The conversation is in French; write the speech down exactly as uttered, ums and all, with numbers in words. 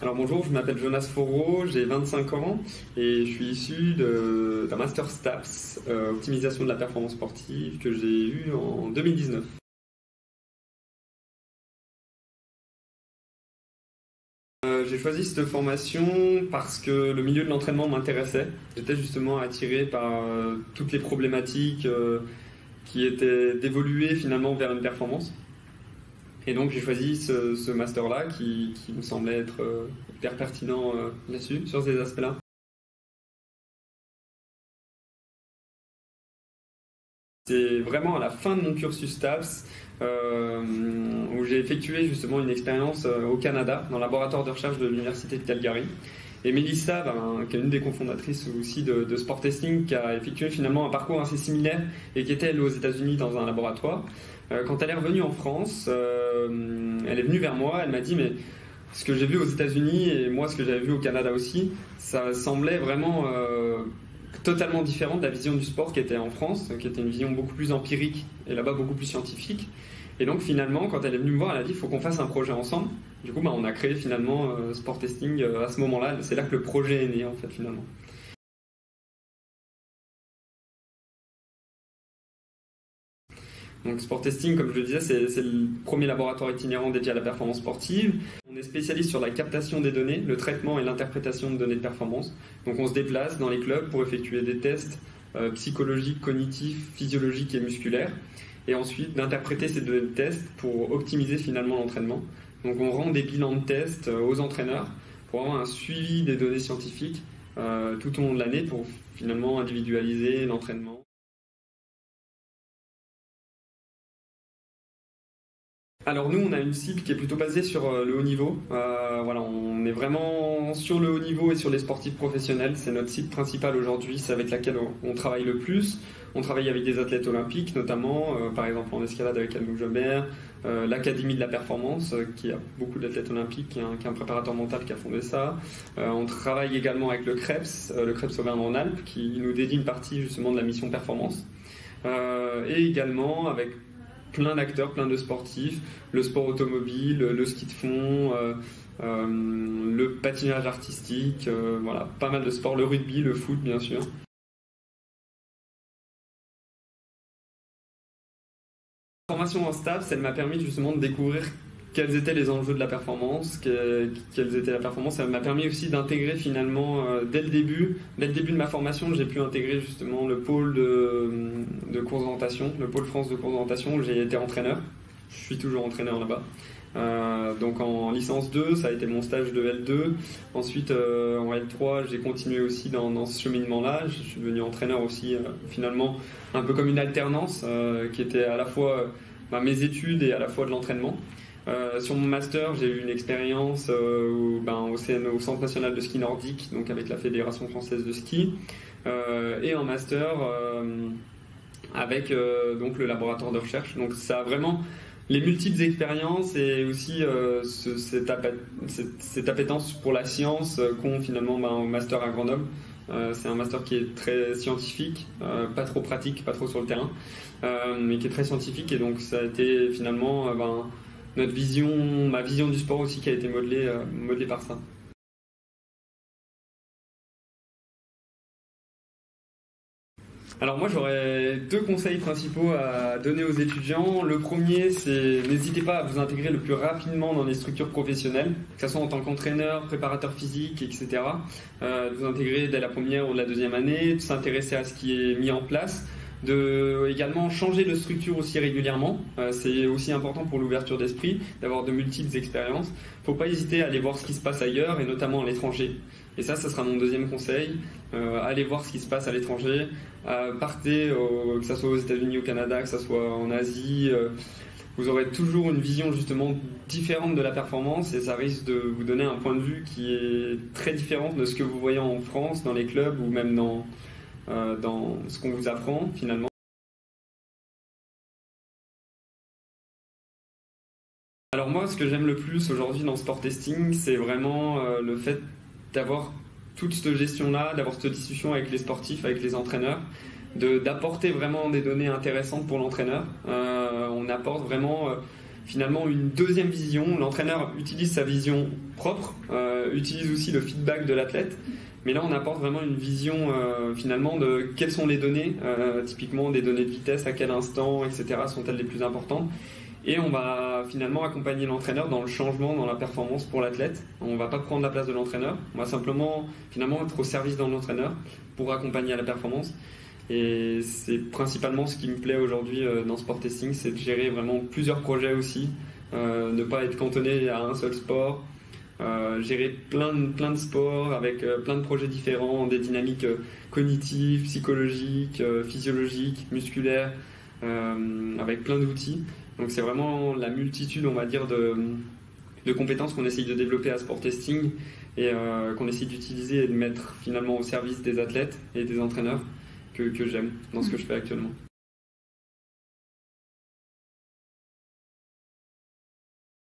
Alors bonjour, je m'appelle Jonas Faureau, j'ai vingt-cinq ans et je suis issu d'un Master STAPS, euh, optimisation de la performance sportive, que j'ai eu en deux mille dix-neuf. Euh, j'ai choisi cette formation parce que le milieu de l'entraînement m'intéressait. J'étais justement attiré par euh, toutes les problématiques euh, qui étaient d'évoluer finalement vers une performance. Et donc j'ai choisi ce, ce master-là qui, qui me semblait être euh, hyper pertinent euh, là-dessus, sur ces aspects-là. C'est vraiment à la fin de mon cursus STAPS euh, où j'ai effectué justement une expérience euh, au Canada, dans le laboratoire de recherche de l'Université de Calgary. Et Mélissa, ben, qui est une des cofondatrices aussi de, de Sport Testing, qui a effectué finalement un parcours assez similaire et qui était elle aux États-Unis dans un laboratoire. Euh, quand elle est revenue en France, euh, elle est venue vers moi, elle m'a dit mais ce que j'ai vu aux États-Unis et moi ce que j'avais vu au Canada aussi, ça semblait vraiment euh, totalement différent de la vision du sport qui était en France, qui était une vision beaucoup plus empirique et là-bas beaucoup plus scientifique. Et donc finalement, quand elle est venue me voir, elle a dit il faut qu'on fasse un projet ensemble. Du coup, bah, on a créé finalement euh, Sport Testing euh, à ce moment-là. C'est là que le projet est né en fait finalement. Donc Sport Testing, comme je le disais, c'est le premier laboratoire itinérant dédié à la performance sportive. On est spécialiste sur la captation des données, le traitement et l'interprétation de données de performance. Donc on se déplace dans les clubs pour effectuer des tests euh, psychologiques, cognitifs, physiologiques et musculaires. Et ensuite d'interpréter ces données de tests pour optimiser finalement l'entraînement. Donc on rend des bilans de tests aux entraîneurs pour avoir un suivi des données scientifiques euh, tout au long de l'année pour finalement individualiser l'entraînement. Alors nous, on a une cible qui est plutôt basée sur le haut niveau. Euh, voilà, on est vraiment sur le haut niveau et sur les sportifs professionnels. C'est notre cible principale aujourd'hui, c'est avec laquelle on travaille le plus. On travaille avec des athlètes olympiques notamment, euh, par exemple en escalade avec Anouk Jobert, euh, l'Académie de la Performance, euh, qui a beaucoup d'athlètes olympiques, qui est, un, qui est un préparateur mental qui a fondé ça. Euh, on travaille également avec le CREPS, euh, le CREPS Auvergne-Rhône-Alpes, qui nous dédie une partie justement de la mission performance. Euh, et également avec plein d'acteurs, plein de sportifs, le sport automobile, le ski de fond, euh, euh, le patinage artistique, euh, voilà, pas mal de sports, le rugby, le foot bien sûr. La formation en STAPS, elle m'a permis justement de découvrir quels étaient les enjeux de la performance, quelles étaient la performance. Ça m'a permis aussi d'intégrer finalement, euh, dès le début, dès le début de ma formation, j'ai pu intégrer justement le pôle de, de course d'orientation, le pôle France de course d'orientation où j'ai été entraîneur. Je suis toujours entraîneur là-bas. Euh, donc en licence deux, ça a été mon stage de L deux. Ensuite euh, en L trois, j'ai continué aussi dans, dans ce cheminement-là. Je suis devenu entraîneur aussi, euh, finalement, un peu comme une alternance euh, qui était à la fois euh, bah, mes études et à la fois de l'entraînement. Euh, sur mon master, j'ai eu une expérience euh, au, ben, au, C N, au Centre National de Ski Nordique, donc avec la Fédération Française de Ski, euh, et en master euh, avec euh, donc le laboratoire de recherche. Donc ça a vraiment les multiples expériences et aussi euh, ce, cette, appét cette, cette appétence pour la science euh, qu'ont finalement ben, au master à Grenoble. Euh, c'est un master qui est très scientifique, euh, pas trop pratique, pas trop sur le terrain, euh, mais qui est très scientifique et donc ça a été finalement euh, ben, notre vision, ma vision du sport aussi qui a été modelée, euh, modelée par ça. Alors moi j'aurais deux conseils principaux à donner aux étudiants. Le premier, c'est n'hésitez pas à vous intégrer le plus rapidement dans les structures professionnelles, que ce soit en tant qu'entraîneur, préparateur physique, et cetera. Euh, de vous intégrer dès la première ou la deuxième année, de s'intéresser à ce qui est mis en place, de également changer de structure aussi régulièrement. Euh, c'est aussi important pour l'ouverture d'esprit, d'avoir de multiples expériences. Il ne faut pas hésiter à aller voir ce qui se passe ailleurs et notamment à l'étranger. Et ça, ça sera mon deuxième conseil. Euh, allez voir ce qui se passe à l'étranger. Euh, partez, au, que ce soit aux États-Unis, au Canada, que ce soit en Asie. Euh, vous aurez toujours une vision justement différente de la performance et ça risque de vous donner un point de vue qui est très différent de ce que vous voyez en France, dans les clubs ou même dans, euh, dans ce qu'on vous apprend finalement. Alors moi, ce que j'aime le plus aujourd'hui dans Sport Testing, c'est vraiment euh, le fait d'avoir toute cette gestion-là, d'avoir cette discussion avec les sportifs, avec les entraîneurs, d'apporter vraiment des données intéressantes pour l'entraîneur. Euh, on apporte vraiment euh, finalement une deuxième vision. L'entraîneur utilise sa vision propre, euh, utilise aussi le feedback de l'athlète, mais là on apporte vraiment une vision euh, finalement de quelles sont les données, euh, typiquement des données de vitesse, à quel instant, et cetera sont-elles les plus importantes. Et on va finalement accompagner l'entraîneur dans le changement, dans la performance pour l'athlète. On ne va pas prendre la place de l'entraîneur, on va simplement finalement être au service de l'entraîneur pour accompagner à la performance. Et c'est principalement ce qui me plaît aujourd'hui dans Sport Testing, c'est de gérer vraiment plusieurs projets aussi, euh, ne pas être cantonné à un seul sport, euh, gérer plein de, plein de sports avec euh, plein de projets différents, des dynamiques euh, cognitives, psychologiques, euh, physiologiques, musculaires, euh, avec plein d'outils. Donc c'est vraiment la multitude, on va dire, de, de compétences qu'on essaye de développer à Sport Testing et euh, qu'on essaye d'utiliser et de mettre finalement au service des athlètes et des entraîneurs que, que j'aime dans ce que je fais actuellement.